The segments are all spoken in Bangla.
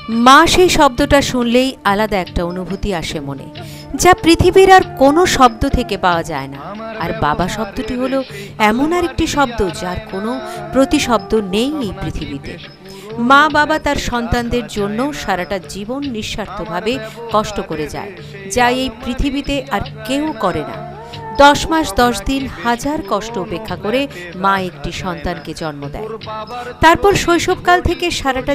মা সেই শব্দটা শুনলেই আলাদা একটা অনুভূতি আসে মনে, যা পৃথিবীর আর কোনো শব্দ থেকে পাওয়া যায় না। আর বাবা শব্দটি হলো এমন আর একটি শব্দ যার কোনো প্রতিশব্দ নেই এই পৃথিবীতে। মা বাবা তার সন্তানদের জন্য সারাটা জীবন নিঃস্বার্থভাবে কষ্ট করে যায়, যা এই পৃথিবীতে আর কেউ করে না। 10 মাস 10 দিন হাজার কষ্ট উপেক্ষা করে মা একটি সন্তানকে জন্ম দেয়। তারপর শৈশবকাল থেকে সারাটা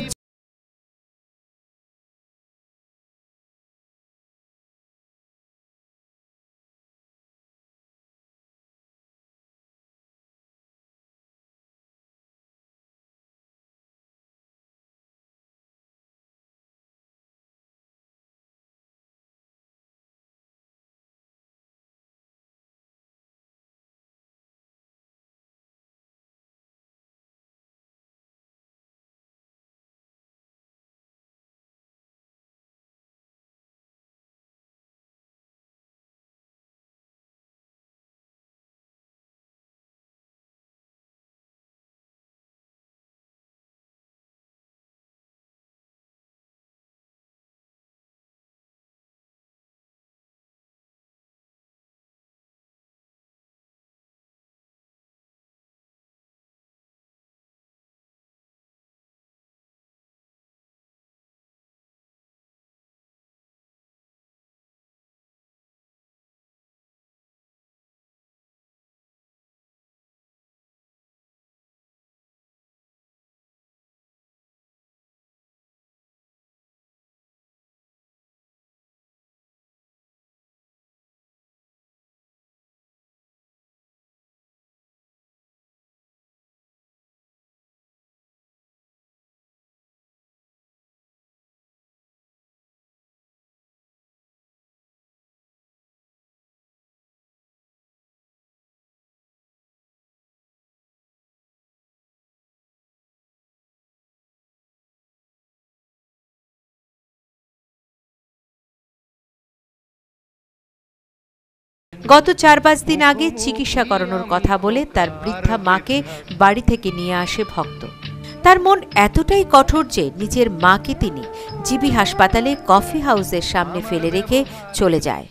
গত 4-5 দিন আগে চিকিৎসা করানোর কথা বলে তার বৃদ্ধা মাকে বাড়ি থেকে নিয়ে আসে ভক্ত। তার মন এতটাই কঠোর যে নিজের মাকে তিনি জিবি হাসপাতালে কফি হাউসের সামনে ফেলে রেখে চলে যায়।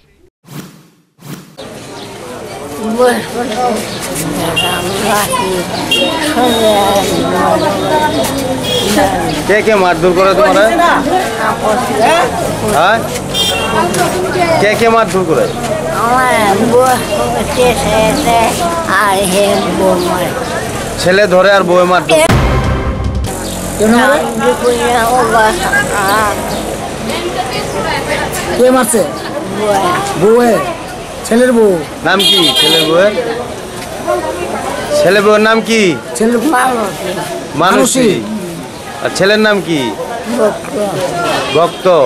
কে কে মারধর করে তোমার? হ্যাঁ, কে কে মারধর করে? ছেলে ধরে আর বউ মারধর। কে মারছে? বউয়ে। ছেলের বউ নাম কি? ছেলের বউয়ের ছেলে বউয়ের নাম কি? ছেলের মানসী। আর ছেলের নাম কি? ভক্ত।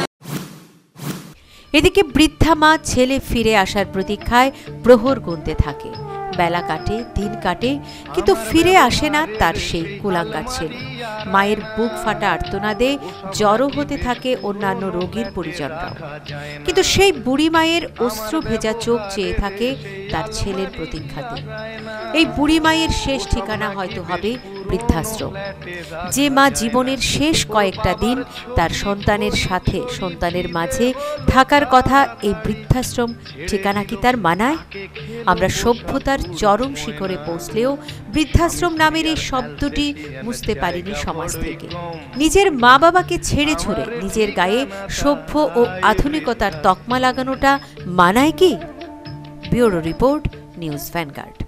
এদিকে বৃদ্ধা মা ছেলে ফিরে আসার প্রতীক্ষায় প্রহর গুনতে থাকে। বেলা কাটে, দিন কাটে, কিন্তু ফিরে আসে না তার সেই কুলাঙ্গার ছেলে। মায়ের বুক ফাটা আর্তনাদে জড়ো হতে থাকে অন্যান্য রোগীর পরিজনরাও। কিন্তু সেই বুড়ি মায়ের অশ্রু ভেজা চোখ চেয়ে থাকে তার ছেলের প্রতীক্ষাতে। এই বুড়ি মায়ের শেষ ঠিকানা হয়তো হবে বৃদ্ধাশ্রম। যে মা জীবনের শেষ কয়েকটা দিন তার সন্তানের সাথে, সন্তানের মাঝে থাকার কথা, এই বৃদ্ধাশ্রম ঠিকানা কি তার মানায়? আমরা সভ্যতার চরম শিখরে পৌঁছলেও বৃদ্ধাশ্রম নামের এই শব্দটি মুছতে পারিনি সমাজ থেকে। নিজের মা বাবাকে ছেড়ে ছুড়ে নিজের গায়ে সভ্য ও আধুনিকতার তকমা লাগানোটা মানায় কি? Bureau report, news vanguard.